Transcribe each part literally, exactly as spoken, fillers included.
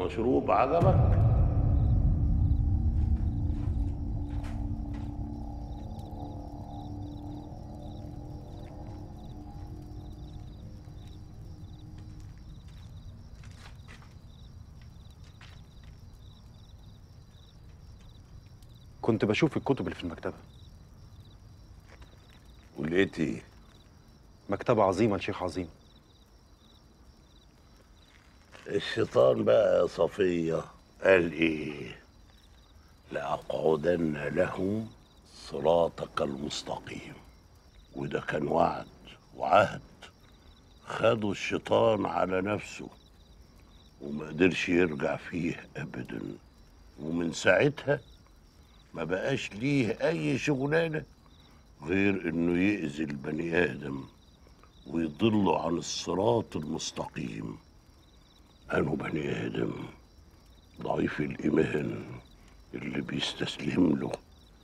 المشروب عجبك؟ كنت بشوف الكتب اللي في المكتبة. ولقيت ايه؟ مكتبة عظيمة لشيخ عظيم. الشيطان بقى يا صفية قال ايه؟ لأقعدن لهم صراطك المستقيم. وده كان وعد وعهد خده الشيطان على نفسه وما قدرش يرجع فيه ابدا، ومن ساعتها ما بقاش ليه اي شغلانه غير انه يأذي البني ادم ويضله عن الصراط المستقيم. انه بني ادم ضعيف الايمان اللي بيستسلم له.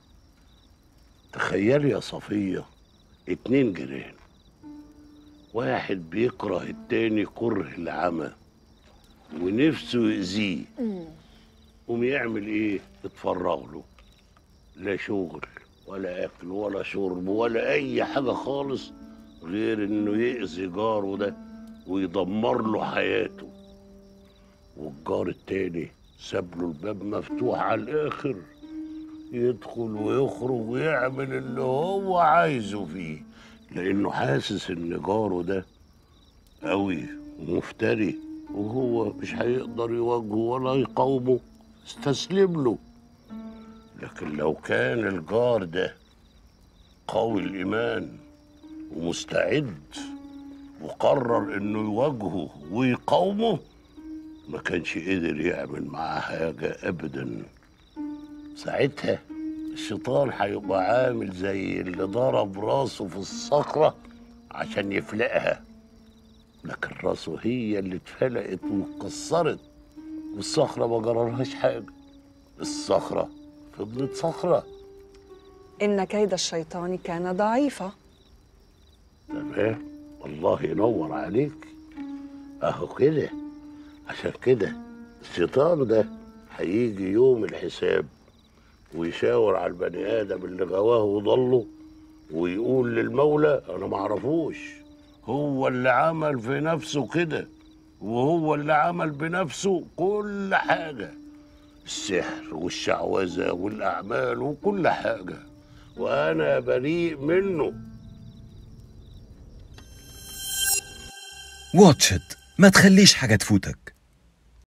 تخيل يا صفيه اتنين جيران، واحد بيكره التاني كره العمى ونفسه يأذيه، قوم يعمل ايه؟ يتفرغ له، لا شغل ولا اكل ولا شرب ولا اي حاجه خالص غير انه يأذي جاره ده ويدمر له حياته. والجار التاني ساب له الباب مفتوح على الاخر، يدخل ويخرج ويعمل اللي هو عايزه فيه، لانه حاسس ان جاره ده قوي ومفتري وهو مش هيقدر يواجهه ولا يقاومه، استسلم له. لكن لو كان الجار ده قوي الإيمان ومستعد وقرر إنه يواجهه ويقاومه، ما كانش قدر يعمل معاه حاجة أبدا. ساعتها الشيطان هيبقى عامل زي اللي ضرب راسه في الصخرة عشان يفلقها، لكن راسه هي اللي اتفلقت واتكسرت والصخرة ما جرالهاش حاجة. الصخرة فضلت صخرة. إن كيد الشيطان كان ضعيفا. تمام، الله ينور عليك. اهو كده، عشان كده الشيطان ده هيجي يوم الحساب ويشاور على البني ادم اللي غواه وضله ويقول للمولى انا معرفوش، هو اللي عمل في نفسه كده وهو اللي عمل بنفسه كل حاجه، السحر والشعوذه والاعمال وكل حاجه، وانا بريء منه. واتشت، ما تخليش حاجة تفوتك.